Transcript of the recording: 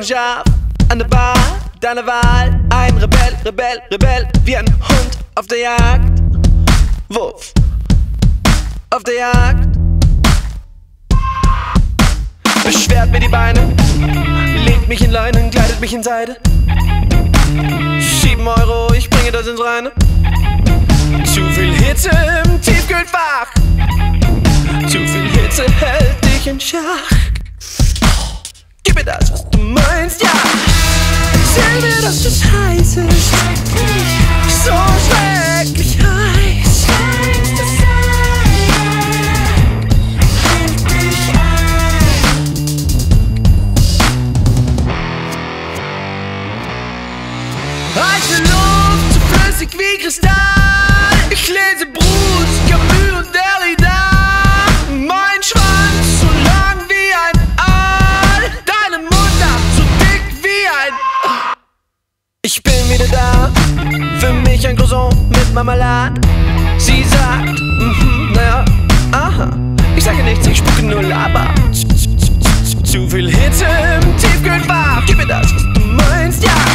gestochen scharf an der Bar deiner Wahl. Ein Rebell, Rebell, Rebell, wie ein Hund auf der Jagd. Wuff, auf der Jagd. Beschwert mir die Beine, legt mich in Leinen, kleidet mich in Seide. 7 Euro, ich bringe das ins Reine. Zu viel Hitze im Tiefkühlfach, zu viel Hitze hält dich in Schach. Gib mir das, was du meinst, ja. Erzähl mir, dass es heiß ist, so schrecklich heiß. Heiße Luft, so flüssig wie Kristall. Ich lese Proust, Camus und Derrida. Mein Schwanz so lang wie ein Aal, deine Mutter so dick wie ein. Ich bin wieder da, für mich ein Croissant mit Marmelade. Sie sagt, naja, aha. Ich sage nichts, ich spucke nur Laber. Zu viel Hitze im Tiefkühlfach. Gib mir das, was du meinst, ja.